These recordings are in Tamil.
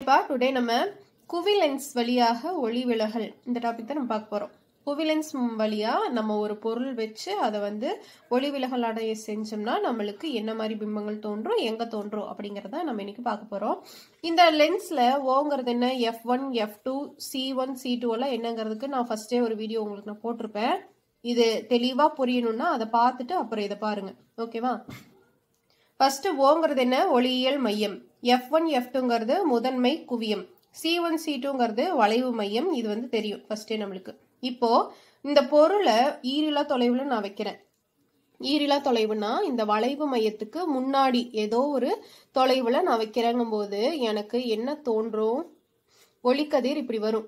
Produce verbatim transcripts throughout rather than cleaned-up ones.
ஹாய்ப்பா, டுடே நம்ம குவிலென்ஸ் வழியாக ஒளி விலகல் இந்த டாபிக் தான் நம்ம பார்க்க போறோம். குவிலென்ஸ் வழியா நம்ம ஒரு பொருள் வச்சு அதை வந்து ஒளி விலகல் அடைய செஞ்சோம்னா நம்மளுக்கு என்ன மாதிரி பிம்பங்கள் தோன்றும், எங்க தோன்றும் அப்படிங்கறத நம்ம இன்னைக்கு பார்க்க போறோம். இந்த லென்ஸ்ல ஓங்கிறது என்ன, F one F two C one C two எல்லாம் என்னங்கிறதுக்கு நான் ஃபர்ஸ்டே ஒரு வீடியோ உங்களுக்கு நான் போட்டிருப்பேன். இது தெளிவா புரியணும்னா அதை பார்த்துட்டு அப்புறம் இதை பாருங்க, ஓகேவா? ஃபர்ஸ்ட் ஓங்கிறது என்ன, ஒளியியல் மையம். எஃப் ஒன் எஃப் டூங்கிறது முதன்மை குவியம். சி ஒன் சி டூங்கிறது வளைவு மையம். இது வந்து தெரியும் ஃபர்ஸ்டே நம்மளுக்கு. இப்போ இந்த பொருளை ஈரிலா தொலைவுல நான் வைக்கிறேன். ஈரிலா தொலைவுனா இந்த வளைவு மையத்துக்கு முன்னாடி ஏதோ ஒரு தொலைவுல நான் வைக்கிறேங்கும் போது எனக்கு என்ன தோன்றும், ஒளிக்கதிர் இப்படி வரும்.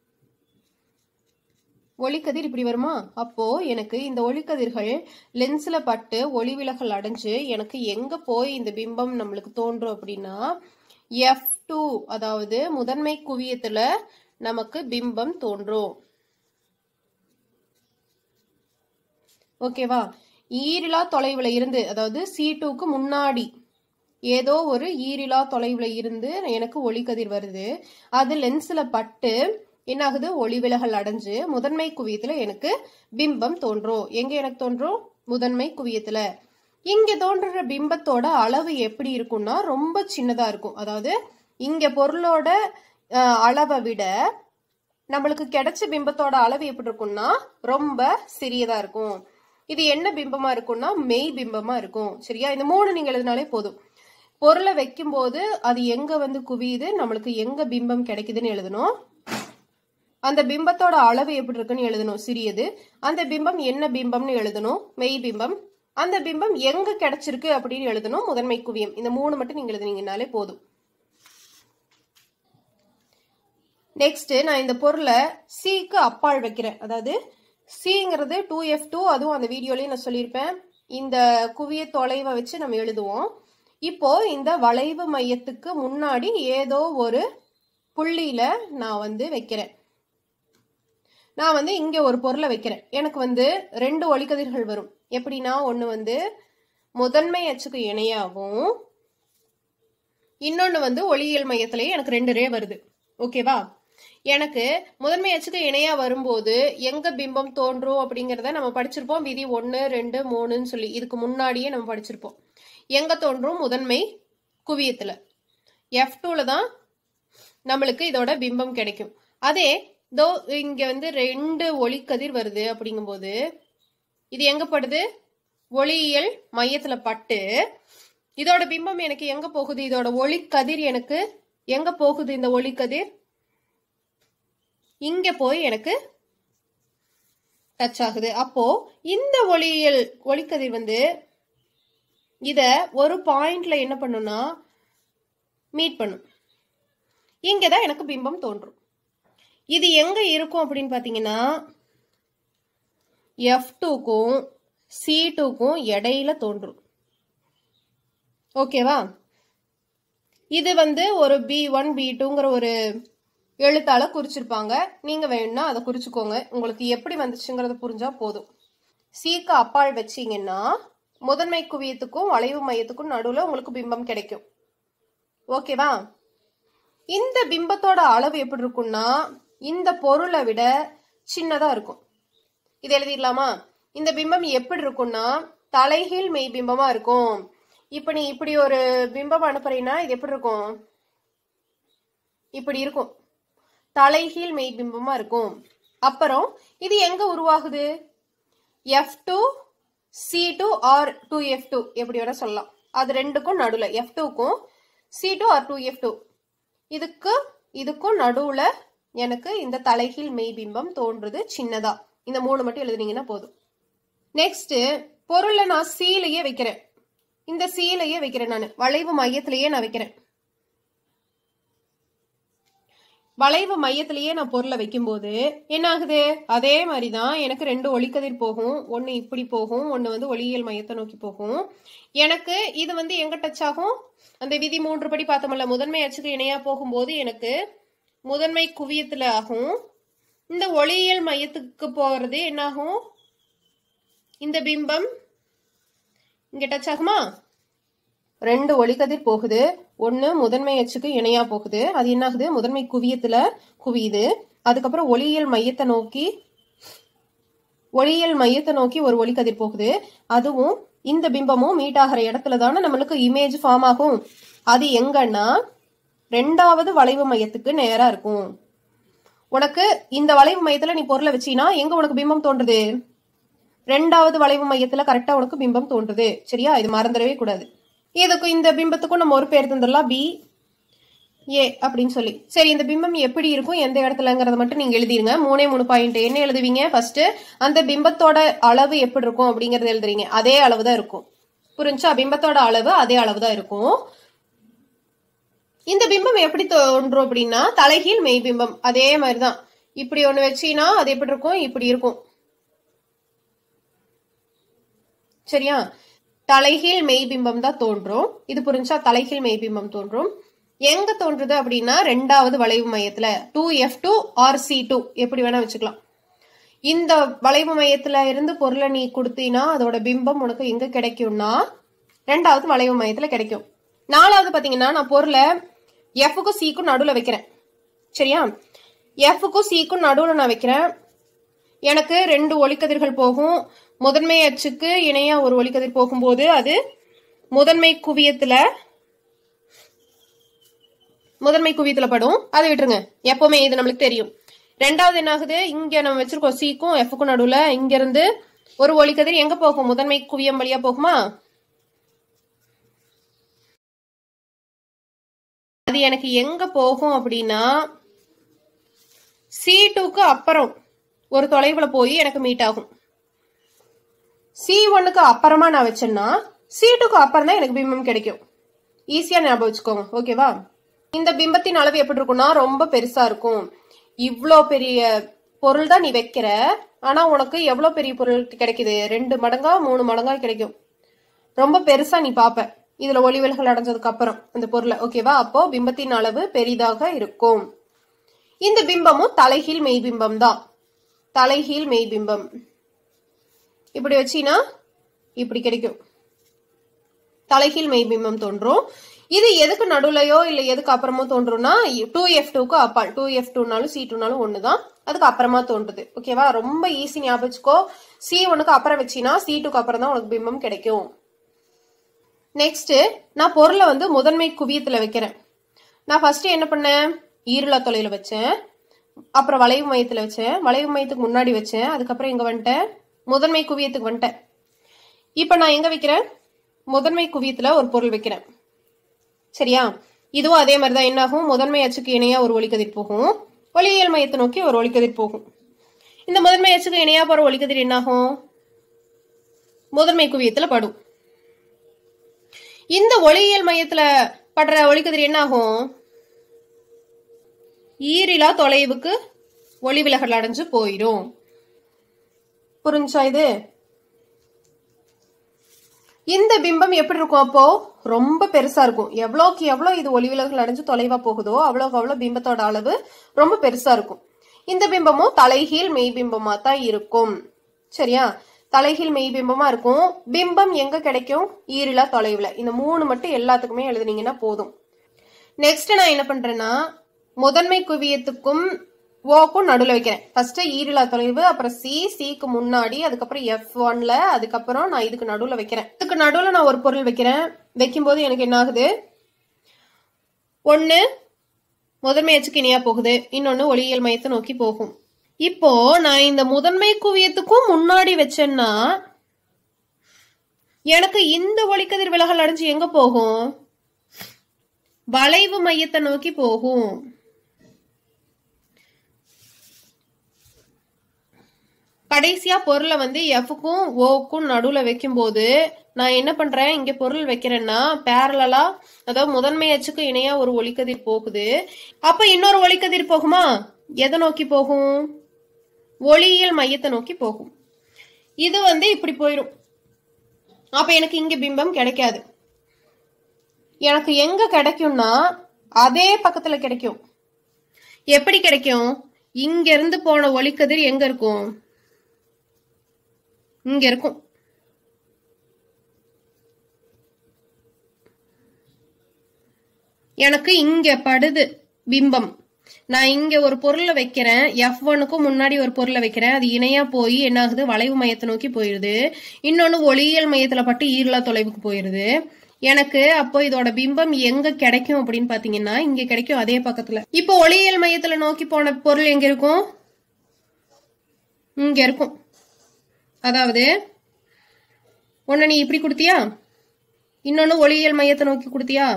ஒளிக்கதிர் இப்படி வருமா? அப்போ எனக்கு இந்த ஒளிக்கதிர்கள் லென்ஸ்ல பட்டு ஒளி விலகல் அடைஞ்சு எனக்கு எங்க போய் இந்த பிம்பம் நம்மளுக்கு தோன்றும் அப்படின்னா எஃப் டூ, அதாவது முதன்மை குவியத்துல நமக்கு பிம்பம் தோன்றும். ஓகேவா? ஈரிலா தொலைவுல இருந்து, அதாவது சி டூக்கு முன்னாடி ஏதோ ஒரு ஈரிலா தொலைவுல இருந்து எனக்கு ஒளிக்கதிர் வருது. அது லென்ஸ்ல பட்டு என்ன ஆகுது, ஒளி விலகல் அடைஞ்சு முதன்மை குவியத்துல எனக்கு பிம்பம் தோன்றும். எங்க எனக்கு தோன்றும்? முதன்மை குவியத்துல. இங்க தோன்ற பிம்பத்தோட அளவு எப்படி இருக்கும்னா ரொம்ப சின்னதா இருக்கும். அதாவது இங்க பொருளோட அளவை விட நம்மளுக்கு கிடைச்ச பிம்பத்தோட அளவு எப்படி இருக்கும்னா ரொம்ப சிறியதா இருக்கும். இது என்ன பிம்பமா இருக்கும்னா மெய் பிம்பமா இருக்கும். சரியா? இந்த மூணு நீங்க எழுதினாலே போதும். பொருளை வைக்கும் போது அது எங்க வந்து குவியுது, நம்மளுக்கு எங்க பிம்பம் கிடைக்குதுன்னு எழுதணும். அந்த பிம்பத்தோட அளவு எப்படி இருக்குன்னு எழுதணும், சிறியது. அந்த பிம்பம் என்ன பிம்பம்னு எழுதணும், மெய் பிம்பம். அந்த பிம்பம் எங்க கிடைச்சிருக்கு அப்படின்னு எழுதணும், முதன்மை குவியம். இந்த மூணு மட்டும் நீங்க எழுதுனீங்கனாலே போதும். நெக்ஸ்ட் நான் இந்த பொருளை சிக்கு அப்பால் வைக்கிறேன். அதாவது சிங்கிறது டூ எஃப் டூ, அதுவும் அந்த வீடியோலயும் நான் சொல்லியிருப்பேன். இந்த குவிய தொலைவை வச்சு நம்ம எழுதுவோம். இப்போ இந்த வளைவு மையத்துக்கு முன்னாடி ஏதோ ஒரு புள்ளியில நான் வந்து வைக்கிறேன். நான் வந்து இங்க ஒரு பொருளை வைக்கிறேன். எனக்கு வந்து ரெண்டு ஒளிக்கதிர்கள் வரும். எப்படின்னா, ஒண்ணு வந்து முதன்மை அச்சுக்கு இணையாகவும், இன்னொன்னு வந்து ஒளியியல் மையத்திலேயே எனக்கு ரெண்டு ரே வருது. ஓகேவா? எனக்கு முதன்மை அச்சுக்கு இணையா வரும்போது எங்க பிம்பம் தோன்றும் அப்படிங்கறத நம்ம படிச்சிருப்போம். விதி ஒன்னு ரெண்டு மூணுன்னு சொல்லி இதுக்கு முன்னாடியே நம்ம படிச்சிருப்போம். எங்க தோன்றும்? முதன்மை குவியத்துல. எஃப் டூல தான் நம்மளுக்கு இதோட பிம்பம் கிடைக்கும். அதே தோ இங்க வந்து ரெண்டு ஒளிக்கதிர் வருது அப்படிங்கும்போது இது எங்க படுது, ஒளியியல் மையத்துல பட்டு இதோட பிம்பம் எனக்கு எங்க போகுது, இதோட ஒளிக்கதிர் எனக்கு எங்க போகுது, இந்த ஒளிக்கதிர் இங்க போய் எனக்கு டச் ஆகுது. அப்போ இந்த ஒளியியல் ஒளிக்கதிர் வந்து இத ஒரு பாயிண்ட்ல என்ன பண்ணும்னா மீட் பண்ணும். இங்கதான் எனக்கு பிம்பம் தோன்றும். இது எங்க இருக்கும் அப்படின்னு பாத்தீங்கன்னா எஃப் டூக்கும் சி டூக்கும் இடையில தோன்றும். ஓகேவா? இது வந்து ஒரு பி ஒன் பி டூங்கிற ஒரு எழுத்தால குறிச்சிருப்பாங்க. நீங்க வேணும்னா அதை குறிச்சுக்கோங்க. உங்களுக்கு எப்படி வந்துச்சுங்கிறத புரிஞ்சா போதும். சிக்கு அப்பால் வச்சீங்கன்னா முதன்மை குவியத்துக்கும் வளைவு மையத்துக்கும் நடுவுல உங்களுக்கு பிம்பம் கிடைக்கும். ஓகேவா? இந்த பிம்பத்தோட அளவு எப்படி இருக்கும்னா இந்த பொருளை விட சின்னதா இருக்கும். இது எழுதிடலாமா? இந்த பிம்பம் எப்படி இருக்கும்னா தலைகீழ் மெய் பிம்பமா இருக்கும். இப்ப நீ இப்படி ஒரு பிம்பம் அனுப்புறீங்கன்னா இது எப்படி இருக்கும், இப்படி இருக்கும். தலைகீழ் மெய் பிம்பமா இருக்கும். அப்புறம் இது எங்க உருவாகுது, F two C two R two F two எப்படி வேணா சொல்லலாம். அது ரெண்டுக்கும் நடுவுல எஃப் டூக்கும் C two R two F two இதுக்கு இதுக்கும் நடுவுல எனக்கு இந்த தலைகீழ் மெய் பிம்பம் தோன்றுது சின்னதா. இந்த மூணு மட்டும் எழுதுனீங்கன்னா போதும். நெக்ஸ்ட் பொருளை நான் சீலையே வைக்கிறேன். இந்த சீலையே வைக்கிறேன், நான் வளைவு மையத்திலேயே நான் வைக்கிறேன். வளைவு மையத்திலேயே நான் பொருளை வைக்கும் போது என்ன ஆகுது, அதே மாதிரிதான் எனக்கு ரெண்டு ஒளிக்கதிர் போகும். ஒன்னு இப்படி போகும், ஒன்னு வந்து ஒளியியல் மையத்தை நோக்கி போகும். எனக்கு இது வந்து எங்க டச் ஆகும், அந்த விதி மூன்று படி பார்த்தோம்ல, முதன்மை அச்சுக்கு இணையா போகும்போது எனக்கு முதன்மை குவியத்துல ஆகும். இந்த ஒளியியல் மையத்துக்கு போறது என்ன ஆகும், இந்த பிம்பம் இங்க டச் ஆகுமா, ரெண்டு ஒளிக்கதிர் போகுது. ஒண்ணு முதன்மை அச்சுக்கு இணையா போகுது, அது என்ன ஆகுது, முதன்மை குவியத்துல குவியுது. அதுக்கப்புறம் ஒளியியல் மையத்தை நோக்கி ஒளியியல் மையத்தை நோக்கி ஒரு ஒளிக்கதிர் போகுது. அதுவும் இந்த பிம்பமும் மீட் ஆகிற இடத்துல தானே நம்மளுக்கு இமேஜ் ஃபார்ம் ஆகும். அது எங்கன்னா ரெண்டாவது வளைவு மையத்துக்கு நேரா இருக்கும். உனக்கு இந்த வளைவு மையத்துல நீ பொருளை வச்சீனா எங்க உனக்கு பிம்பம் தோன்றுது, ரெண்டாவது வளைவு மையத்துல கரெக்டா உனக்கு பிம்பம் தோன்றுது. சரியா, இது மறந்துடவே கூடாது. இதுக்கும் இந்த பிம்பத்துக்கும் நம்ம ஒரு பேர் தந்துடலாம், பி ஏ அப்படின்னு சொல்லி. சரி, இந்த பிம்பம் எப்படி இருக்கும் எந்த இடத்துலங்கிறத மட்டும் நீங்க எழுதிருங்க. மூணே மூணு பாயிண்ட் என்ன எழுதுவீங்க, ஃபர்ஸ்ட் அந்த பிம்பத்தோட அளவு எப்படி இருக்கும் அப்படிங்கறத எழுதுறீங்க. அதே அளவு தான் இருக்கும். புரிஞ்சா, பிம்பத்தோட அளவு அதே அளவு தான் இருக்கும். இந்த பிம்பம் எப்படி தோன்றும் அப்படின்னா தலைகீழ் மெய் பிம்பம். அதே மாதிரிதான், இப்படி ஒண்ணு வச்சீங்கன்னா அது எப்படி இருக்கும், இப்படி இருக்கும். சரியா, தலைகீழ் மெய் பிம்பம் தான் தோன்றும். இது புரிஞ்சா, தலைகீழ் மெய் பிம்பம் தோன்றும். எங்க தோன்றுது அப்படின்னா ரெண்டாவது வளைவு மையத்துல, two F two R C two எப்படி வேணா வச்சுக்கலாம். இந்த வளைவு மையத்துல இருந்து பொருளை நீ கொடுத்தீங்கன்னா அதோட பிம்பம் உனக்கு எங்க கிடைக்கும்னா ரெண்டாவது வளைவு மையத்துல கிடைக்கும். நாலாவது பாத்தீங்கன்னா நான் பொருளை எஃப்க்கும் சிக்கும் நடுவுல வைக்கிறேன். சரியா, எஃப்க்கும் சிக்கும் நடுவுல நான் வைக்கிறேன். எனக்கு ரெண்டு ஒளிக்கதிர்கள் போகும். முதன்மை அச்சுக்கு இணையா ஒரு ஒளிக்கதிர் போகும்போது அது முதன்மை குவியத்துல முதன்மை குவியத்துல படும். அதை விட்டுருங்க, எப்பவுமே இது நம்மளுக்கு தெரியும். ரெண்டாவது என்ன ஆகுது, இங்க நம்ம வச்சிருக்கோம் சிக்கும் எஃப்க்கும் நடுவுல, இங்க இருந்து ஒரு ஒளிக்கதிர் எங்க போகும், முதன்மை குவியம் வழியா போகுமா. அது எனக்கு எங்க போகும் அப்படின்னா சி டூக்கு அப்புறம் ஒரு தொலைவுல போய் எனக்கு மீட் ஆகும். சி ஒன்னுக்கு அப்புறமா நான் வச்சேன்னா சி டூக்கு அப்புறம் தான் எனக்கு பிம்பம் கிடைக்கும். ஈஸியா ஞாபகம் வச்சுக்கோங்க. ஓகேவா, இந்த பிம்பத்தின் அளவு எப்படி இருக்கும்னா ரொம்ப பெருசா இருக்கும். இவ்வளோ பெரிய பொருள் தான் நீ வைக்கிற, ஆனா உனக்கு எவ்வளவு பெரிய பொருள் கிடைக்குது, ரெண்டு மடங்கா மூணு மடங்கா கிடைக்கும். ரொம்ப பெருசா நீ பாப்ப இதுல ஒளி விலகல் அடைஞ்சதுக்கு அப்புறம் அந்த பொருளை. ஓகேவா, அப்போ பிம்பத்தின் அளவு பெரிதாக இருக்கும். இந்த பிம்பமும் தலைகீழ் மெய்பிம்பம் தான். தலைகீழ் மெய்பிம்பம் இப்படி வச்சீனா இப்படி கிடைக்கும். தலைகீழ் மெய்பிம்பம் தோன்றும். இது எதுக்கு நடுவுலையோ இல்ல எதுக்கு அப்புறமோ தோன்றும்னா டூ எஃப் டூக்கு அப்பால், டூ எஃப் டூனாலும் சி டூனாலும் ஒண்ணுதான், அதுக்கு அப்புறமா தோன்றுது. ஓகேவா, ரொம்ப ஈஸி ஞாபகம் வச்சுக்கோ. சி ஒன்னுக்கு அப்புறம் வச்சீனா சி டூக்கு அப்புறம் தான் உனக்கு பிம்பம் கிடைக்கும். நெக்ஸ்ட், நான் பொருளை வந்து முதன்மை குவியத்துல வைக்கிறேன். நான் ஃபர்ஸ்ட் என்ன பண்ணேன், ஈருலா தொலைல வச்சேன், அப்புறம் வளைவு மையத்துல வச்சேன், வளைவு மையத்துக்கு முன்னாடி வச்சேன், அதுக்கப்புறம் எங்க வந்துட்டேன், முதன்மை குவியத்துக்கு வந்துட்டேன். இப்ப நான் எங்க வைக்கிறேன், முதன்மை குவியத்துல ஒரு பொருள் வைக்கிறேன். சரியா, இதுவும் அதே மாதிரிதான். என்ன ஆகும், முதன்மை அச்சுக்கு இணையா ஒரு ஒளிக்கதிர் போகும், ஒளியியல் மையத்தை நோக்கி ஒரு ஒளிக்கதிர் போகும். இந்த முதன்மை அச்சுக்கு இணையா போற ஒளிக்கதிர் என்ன ஆகும், முதன்மை குவியத்துல படும். இந்த ஒளியியல் மையத்துல படுற ஒளிக்கதிர் என்ன ஆகும், ஈரிலா தொலைவுக்கு ஒளி விலகல் அடைஞ்சு போயிடும். புரிஞ்சா இது? இந்த பிம்பம் எப்படி இருக்கும், அப்போ ரொம்ப பெருசா இருக்கும். எவ்வளோக்கு எவ்வளோ இது ஒளி விலகல் அடைஞ்சு தொலைவா போகுதோ அவ்வளோக்கு அவ்வளோ பிம்பத்தோட அளவு ரொம்ப பெருசா இருக்கும். இந்த பிம்பமும் தலைகீழ் மெய்பிம்பமா தான் இருக்கும். சரியா, தலைகீழ் மெய்பிம்பமா இருக்கும். பிம்பம் எங்க கிடைக்கும், ஈரிலா தொலைவுல. இந்த மூணு மட்டும் எல்லாத்துக்குமே எழுதுனீங்கன்னா போதும். நெக்ஸ்ட் நான் என்ன பண்றேன்னா முதன்மை குவியத்துக்கும் ஓக்கும் நடுவில் வைக்கிறேன். ஃபர்ஸ்ட் ஈரிலா தொலைவு, அப்புறம் சி, சிக்கு முன்னாடி, அதுக்கப்புறம் எஃப் ஒன்ல, அதுக்கப்புறம் நான் இதுக்கு நடுவில் வைக்கிறேன். இதுக்கு நடுவில் நான் ஒரு பொருள் வைக்கிறேன். வைக்கும்போது எனக்கு என்ன ஆகுது, ஒன்னு முதன்மை அச்சுக்கு இணையா போகுது, இன்னொன்னு ஒளியியல் மையத்தை நோக்கி போகும். இப்போ நான் இந்த முதன்மை குவியத்துக்கும் முன்னாடி வச்சேன்னா எனக்கு இந்த ஒளிக்கதிர் விலகல் அடைஞ்சு எங்க போகும், வளைவு மையத்தை நோக்கி போகும். கடைசியா பொருளை வந்து எஃப்க்கும் ஓக்கும் நடுவுல வைக்கும் போது நான் என்ன பண்றேன், இங்க பொருள் வைக்கிறேன்னா பேரலா, அதாவது முதன்மை அச்சுக்கு இணையா ஒரு ஒளிக்கதிர் போகுது. அப்ப இன்னொரு ஒளிக்கதிர் போகுமா, எதை நோக்கி போகும், ஒளியியல் மையத்தை நோக்கி போகும். இது வந்து இப்படி போயிடும். அப்ப எனக்கு இங்க பிம்பம் கிடைக்காது. எனக்கு எங்க கிடைக்கும்னா அதே பக்கத்துல கிடைக்கும். எப்படி கிடைக்கும், இங்க இருந்து போன ஒளிக்கதிர் எங்க இருக்கும், இங்க இருக்கும். எனக்கு இங்க படுது பிம்பம். நான் இங்க ஒரு பொருளை வைக்கிறேன், எஃப் ஒன்னுக்கும் முன்னாடி ஒரு பொருளை வைக்கிறேன், அது இணையா போய் என்ன ஆகுது, வளைவு மையத்தை நோக்கி போயிருது. இன்னொன்னு ஒளியியல் மையத்துல பட்டு ஈரலா தொலைவுக்கு போயிருது. எனக்கு அப்போ இதோட பிம்பம் எங்க கிடைக்கும் அப்படின்னு பாத்தீங்கன்னா இங்க கிடைக்கும், அதே பக்கத்துல. இப்போ ஒளியியல் மையத்துல நோக்கி போன பொருள் எங்க இருக்கும், இங்க இருக்கும். அதாவது ஒன்னு நீ இப்படி கொடுத்தியா, இன்னொன்னு ஒளியியல் மையத்தை நோக்கி கொடுத்தியா,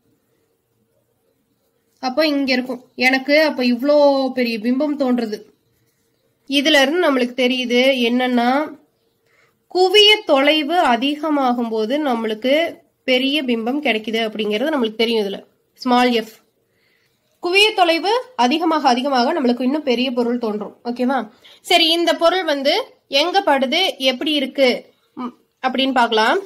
அப்போ இங்க இருக்கும். எனக்கு அப்ப இவ்வளோ பெரிய பிம்பம் தோன்றுது. இதுல இருந்து நம்மளுக்கு தெரியுது என்னன்னா, குவிய தொலைவு அதிகமாகும் போது நம்மளுக்கு பெரிய பிம்பம் கிடைக்குது அப்படிங்கிறது நம்மளுக்கு தெரியும். இதுல ஸ்மால் எஃப் குவிய தொலைவு அதிகமாக அதிகமாக நம்மளுக்கு இன்னும் பெரிய பொருள் தோன்றும். ஓகேவா? சரி, இந்த பொருள் வந்து எங்க படுது, எப்படி இருக்கு அப்படின்னு பார்க்கலாம்.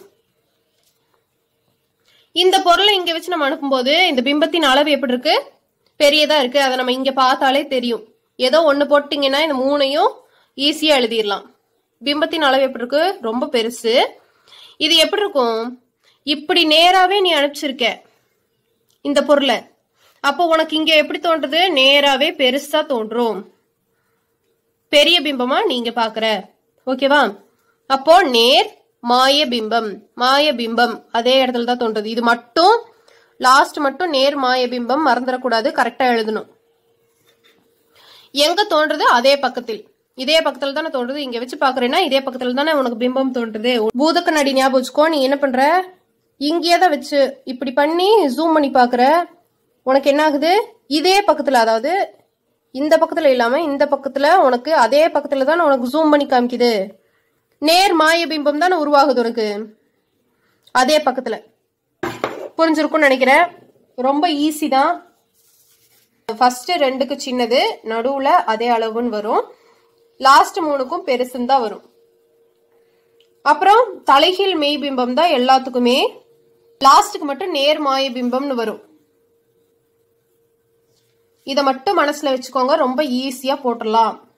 இந்த பொருளை இங்க வச்சு நம்ம அனுப்பும்போது இந்த பிம்பத்தின் அளவு எப்படி இருக்கு, பெரியதா இருக்கு. அதை நம்ம இங்க பார்த்தாலே தெரியும். ஏதோ ஒண்ணு போட்டீங்கன்னா இந்த மூணையும் ஈஸியா எழுதிடலாம். பிம்பத்தின் அளவு எப்படி இருக்கு, ரொம்ப பெருசு. இது எப்படி இருக்கும், இப்படி நேராவே நீ அனுப்பிச்சிருக்க இந்த பொருளை, அப்போ உனக்கு இங்க எப்படி தோன்றுது, நேராவே பெருசா தோன்றும், பெரிய பிம்பமா நீங்க பாக்குற. ஓகேவா? அப்போ நேர் மாய பிம்பம், மாய பிம்பம் அதே இடத்துல தான் தோன்றுது. இது மட்டும் லாஸ்ட் மட்டும் நேர் மாய பிம்பம் மறந்துடக்கூடாது, கரெக்டா எழுதணும். எங்க தோன்றுது, அதே பக்கத்தில், இதே பக்கத்துல தானே தோன்றுது. இங்க வச்சு பாக்குறேன்னா இதே பக்கத்துல தானே உனக்கு பிம்பம் தோன்றுது. பூத கண்ணாடி ஞாபகம் வச்சுக்கோ. நீ என்ன பண்ற, இங்கேதான் வச்சு இப்படி பண்ணி ஜூம் பண்ணி பாக்குற, உனக்கு என்ன ஆகுது, இதே பக்கத்துல, அதாவது இந்த பக்கத்துல இல்லாம இந்த பக்கத்துல உனக்கு அதே பக்கத்துல தானே உனக்கு ஜூம் பண்ணி காமிக்குது. நேர் மாய பிம்பம் தானே உருவாகுது உனக்கு அதே பக்கத்துல. புரிஞ்சிருக்கும்னு நினைக்கிறேன். ரொம்ப ஈஸி தான். ஃபர்ஸ்ட் ரெண்டுக்கு சின்னது, நடுவுல அதே அளவுன்னு வரும், லாஸ்ட் மூணுக்கும் பெருசுன்னு தான் வரும். அப்புறம் தலைகீழ் மெய் பிம்பம் தான் எல்லாத்துக்குமே, லாஸ்டுக்கு மட்டும் நேர் மாய பிம்பம்னு வரும். இதை மட்டும் மனசுல வச்சுக்கோங்க, ரொம்ப ஈஸியா போட்டுடலாம்.